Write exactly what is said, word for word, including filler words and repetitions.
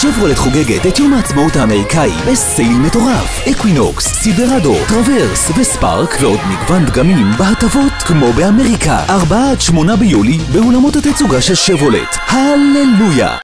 שברולט חוגגת את יום העצמאות האמריקאי בסייל מטורף. אקווינוקס, סילברדו, טרוורס וספארק ועוד מגוון דגמים בהטבות כמו באמריקה. ארבעה עד שמונה ביולי באולמות התצוגה של שברולט. הללויה.